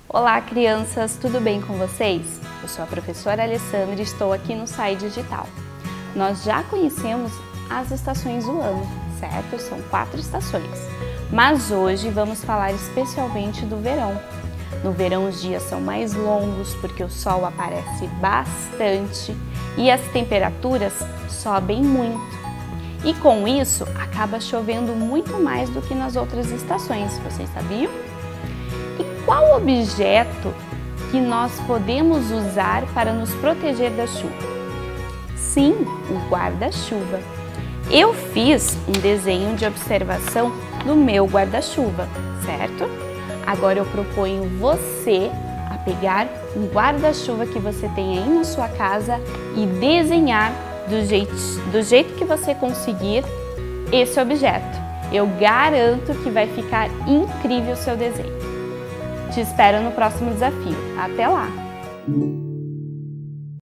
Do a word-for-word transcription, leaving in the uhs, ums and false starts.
Olá, crianças, tudo bem com vocês? Eu sou a professora Alessandra e estou aqui no S A I Digital. Nós já conhecemos as estações do ano, certo? São quatro estações. Mas hoje vamos falar especialmente do verão. No verão os dias são mais longos porque o sol aparece bastante e as temperaturas sobem muito. E com isso acaba chovendo muito mais do que nas outras estações, vocês sabiam? E qual objeto que nós podemos usar para nos proteger da chuva? Sim, o guarda-chuva. Eu fiz um desenho de observação do meu guarda-chuva, certo? Agora eu proponho você a pegar um guarda-chuva que você tem aí na sua casa e desenhar do jeito, do jeito que você conseguir esse objeto. Eu garanto que vai ficar incrível o seu desenho. Te espero no próximo desafio. Até lá!